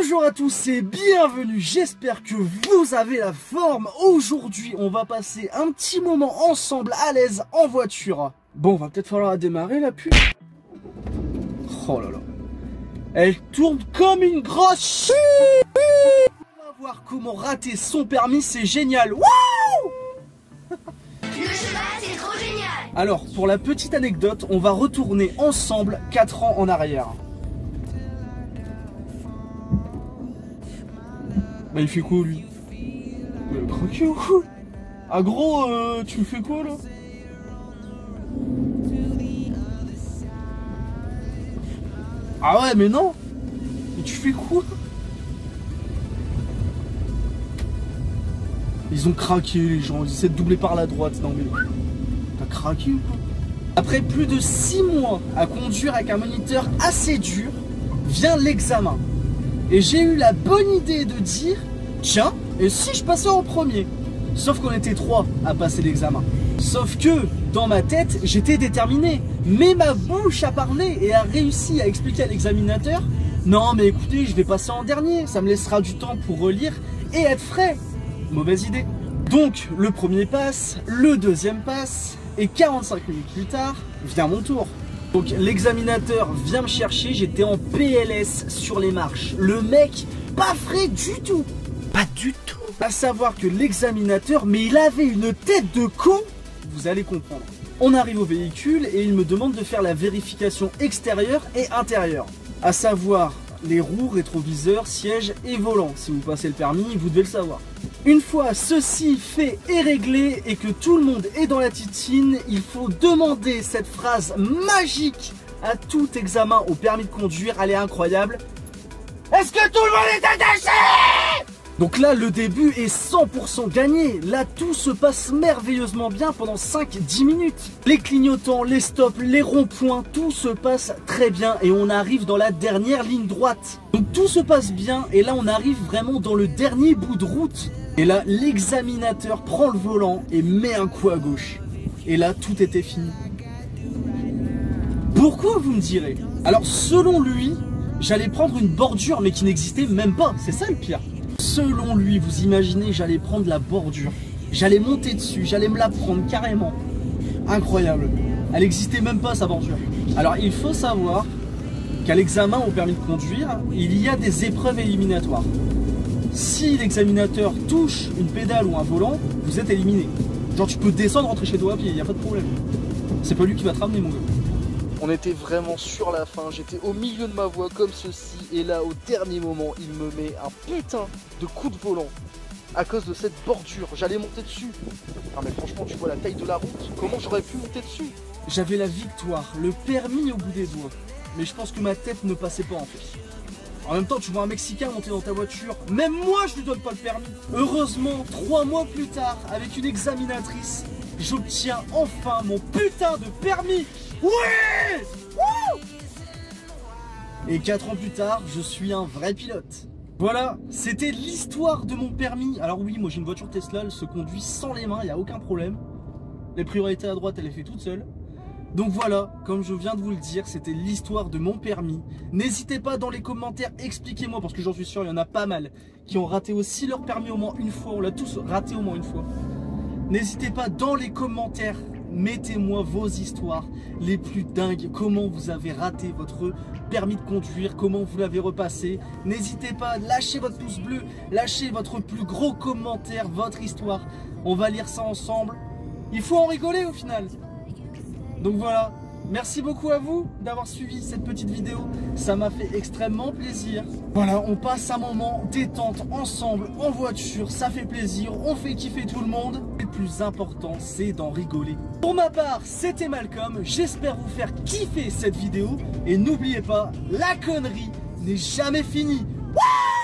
Bonjour à tous et bienvenue, j'espère que vous avez la forme. Aujourd'hui, on va passer un petit moment ensemble à l'aise en voiture. Bon, va peut-être falloir la démarrer la pute. Oh là là. Elle tourne comme une grosse. On va voir comment rater son permis, c'est génial. Wouh! Le cheval, c'est trop génial! Alors, pour la petite anecdote, on va retourner ensemble 4 ans en arrière. Bah il fait quoi lui? Il a craqué ou quoi? Ah gros, tu fais quoi là? Ah ouais mais non! Mais tu fais quoi? Ils ont craqué les gens, ils essaient de doubler par la droite. Non mais t'as craqué ou quoi? Après plus de 6 mois à conduire avec un moniteur assez dur, vient l'examen. Et j'ai eu la bonne idée de dire, tiens, et si je passais en premier? Sauf qu'on était 3 à passer l'examen. Sauf que, dans ma tête, j'étais déterminé. Mais ma bouche a parlé et a réussi à expliquer à l'examinateur, non mais écoutez, je vais passer en dernier, ça me laissera du temps pour relire et être frais. Mauvaise idée. Donc, le premier passe, le deuxième passe, et 45 minutes plus tard, vient mon tour. Donc l'examinateur vient me chercher, j'étais en PLS sur les marches. Le mec, pas frais du tout. Pas du tout. À savoir que l'examinateur, mais il avait une tête de con. Vous allez comprendre. On arrive au véhicule et il me demande de faire la vérification extérieure et intérieure. À savoir les roues, rétroviseurs, sièges et volant. Si vous passez le permis, vous devez le savoir. Une fois ceci fait et réglé et que tout le monde est dans la titine, il faut demander cette phrase magique à tout examen au permis de conduire. Elle est incroyable. Est-ce que tout le monde est attaché? Donc là, le début est 100% gagné. Là, tout se passe merveilleusement bien pendant 5-10 minutes. Les clignotants, les stops, les ronds-points, tout se passe très bien et on arrive dans la dernière ligne droite. Donc tout se passe bien et là, on arrive vraiment dans le dernier bout de route. Et là, l'examinateur prend le volant et met un coup à gauche. Et là, tout était fini. Pourquoi, vous me direz? Alors, selon lui, j'allais prendre une bordure, mais qui n'existait même pas. C'est ça le pire. Selon lui, vous imaginez, j'allais prendre la bordure. J'allais monter dessus, j'allais me la prendre carrément. Incroyable. Elle n'existait même pas, sa bordure. Alors, il faut savoir qu'à l'examen au permis de conduire, il y a des épreuves éliminatoires. Si l'examinateur touche une pédale ou un volant, vous êtes éliminé. Genre tu peux descendre, rentrer chez toi à pied, il n'y a pas de problème. C'est pas lui qui va te ramener mon gars. On était vraiment sur la fin, j'étais au milieu de ma voie comme ceci. Et là au dernier moment, il me met un putain de coup de volant. À cause de cette bordure, j'allais monter dessus. Non mais franchement tu vois la taille de la route, comment j'aurais pu monter dessus? J'avais la victoire, le permis au bout des doigts. Mais je pense que ma tête ne passait pas en fait. En même temps, tu vois un Mexicain monter dans ta voiture, même moi je lui donne pas le permis. Heureusement, 3 mois plus tard, avec une examinatrice, j'obtiens enfin mon putain de permis. Oui! Wouh! Et 4 ans plus tard, je suis un vrai pilote. Voilà, c'était l'histoire de mon permis. Alors oui, moi j'ai une voiture Tesla, elle se conduit sans les mains, il n'y a aucun problème. Les priorités à droite, elle les fait toute seule. Donc voilà, comme je viens de vous le dire, c'était l'histoire de mon permis. N'hésitez pas dans les commentaires, expliquez-moi, parce que j'en suis sûr, il y en a pas mal qui ont raté aussi leur permis au moins une fois. On l'a tous raté au moins une fois. N'hésitez pas dans les commentaires, mettez-moi vos histoires les plus dingues. Comment vous avez raté votre permis de conduire, comment vous l'avez repassé. N'hésitez pas, lâchez votre pouce bleu, lâchez votre plus gros commentaire, votre histoire. On va lire ça ensemble. Il faut en rigoler au final. Donc voilà, merci beaucoup à vous d'avoir suivi cette petite vidéo, ça m'a fait extrêmement plaisir. Voilà, on passe un moment détente ensemble en voiture, ça fait plaisir, on fait kiffer tout le monde. Le plus important, c'est d'en rigoler. Pour ma part, c'était Malcolm, j'espère vous faire kiffer cette vidéo. Et n'oubliez pas, la connerie n'est jamais finie. Wouh!